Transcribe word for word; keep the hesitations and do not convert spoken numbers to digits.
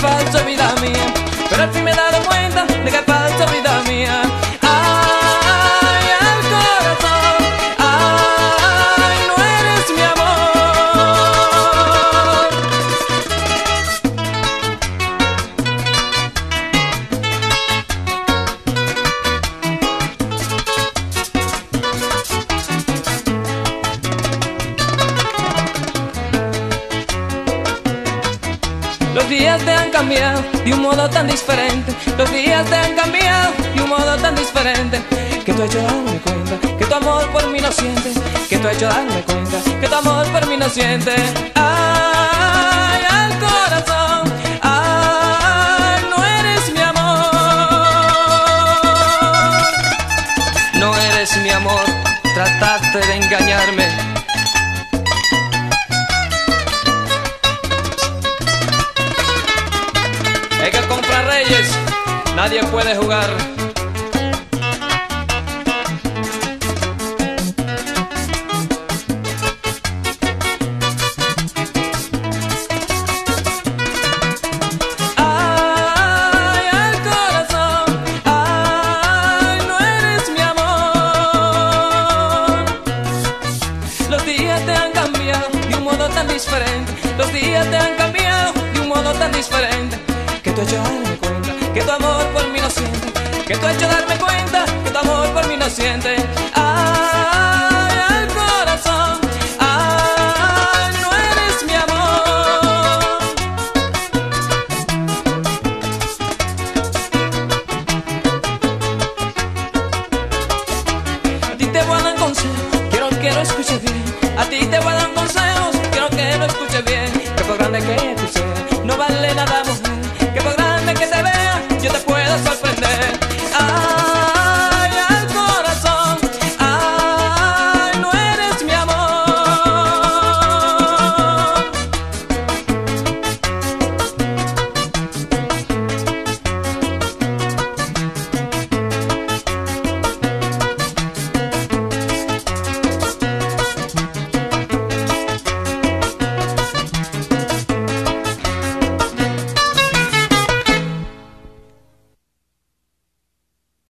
falso, vida mía. Pero al fin me he dado cuenta de que es falso, vida mía. Ay, al corazón, ay, no eres mi amor. Los días te han cambiado de un modo tan diferente. Los días te han cambiado de un modo tan diferente, que tú has hecho darme cuenta que tu amor por mí no siente. Que tú has hecho darme cuenta que tu amor por mí no siente. Ay, al corazón, ay, no eres mi amor. No eres mi amor, trataste de engañarme. Es que contra reyes nadie puede jugar. Ay, al corazón, ay, no eres mi amor. Los días te han cambiado de un modo tan diferente. Los días te han cambiado de un modo tan diferente, que tú has hecho darme cuenta que tu amor por mí no siente. Que tú has hecho darme cuenta que tu amor por mí no siente. Ay, al corazón, ay, no eres mi amor. A ti te voy a dar consejos, quiero que lo escuches bien. A ti te voy a dar consejos, quiero que lo escuches bien. Que por grande que tú seas, no vale nada, mujer. Que por grande que te vea, yo te puedo sorprender.